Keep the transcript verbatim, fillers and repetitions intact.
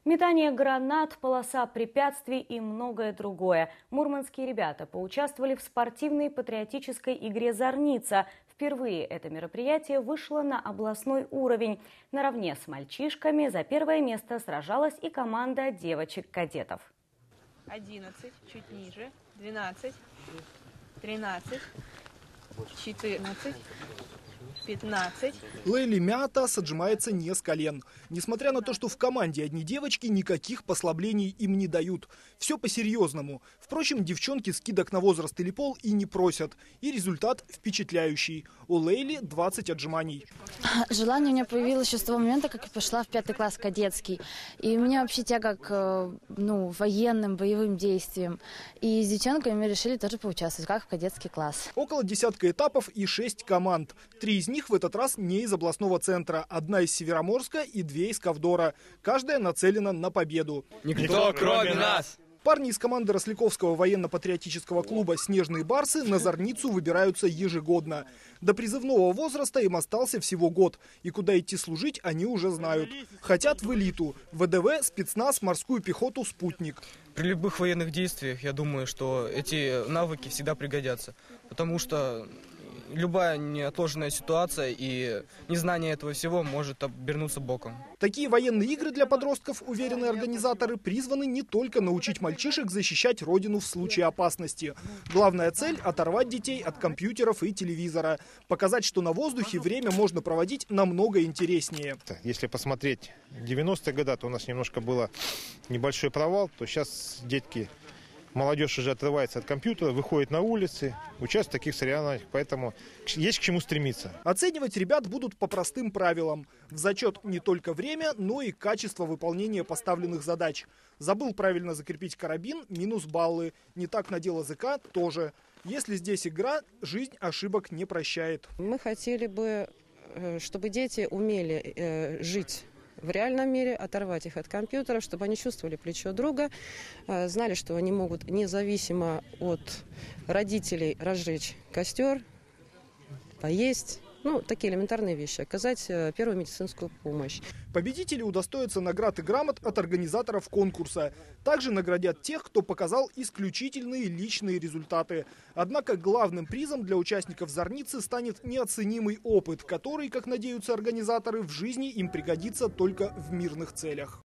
Метание гранат, полоса препятствий и многое другое. Мурманские ребята поучаствовали в спортивной патриотической игре «Зорница». Впервые это мероприятие вышло на областной уровень. Наравне с мальчишками за первое место сражалась и команда девочек-кадетов. одиннадцать, чуть ниже, двенадцать, тринадцать, четырнадцать, пятнадцать. Лейли Мятас отжимается не с колен. Несмотря на то, что в команде одни девочки, никаких послаблений им не дают. Все по-серьезному. Впрочем, девчонки скидок на возраст или пол и не просят. И результат впечатляющий. У Лейли двадцать отжиманий. Желание у меня появилось еще с того момента, как я пошла в пятый класс кадетский. И у меня вообще тяга к ну, военным, боевым действиям. И с девчонками мы решили тоже поучаствовать, как в кадетский класс. Около десятка этапов и шесть команд. Три из них в этот раз не из областного центра. Одна из Североморска и две из Ковдора. Каждая нацелена на победу. Никто, кроме нас! Парни из команды Росляковского военно-патриотического клуба «Снежные барсы» на Зорницу выбираются ежегодно. До призывного возраста им остался всего год. И куда идти служить, они уже знают. Хотят в элиту. ВДВ, спецназ, морскую пехоту, спутник. При любых военных действиях, я думаю, что эти навыки всегда пригодятся. Потому что любая неотложная ситуация и незнание этого всего может обернуться боком. Такие военные игры для подростков, уверены организаторы, призваны не только научить мальчишек защищать родину в случае опасности. Главная цель – оторвать детей от компьютеров и телевизора. Показать, что на воздухе время можно проводить намного интереснее. Если посмотреть девяностые годы, то у нас немножко было небольшой провал, то сейчас детки... Молодежь уже отрывается от компьютера, выходит на улицы, участвует в таких соревнованиях, поэтому есть к чему стремиться. Оценивать ребят будут по простым правилам. В зачет не только время, но и качество выполнения поставленных задач. Забыл правильно закрепить карабин – минус баллы. Не так надел языка – тоже. Если здесь игра, жизнь ошибок не прощает. Мы хотели бы, чтобы дети умели жить в реальном мире, оторвать их от компьютера, чтобы они чувствовали плечо друга, знали, что они могут независимо от родителей разжечь костер, поесть. Ну, такие элементарные вещи. Оказать первую медицинскую помощь. Победители удостоятся наград и грамот от организаторов конкурса. Также наградят тех, кто показал исключительные личные результаты. Однако главным призом для участников «Зорницы» станет неоценимый опыт, который, как надеются организаторы, в жизни им пригодится только в мирных целях.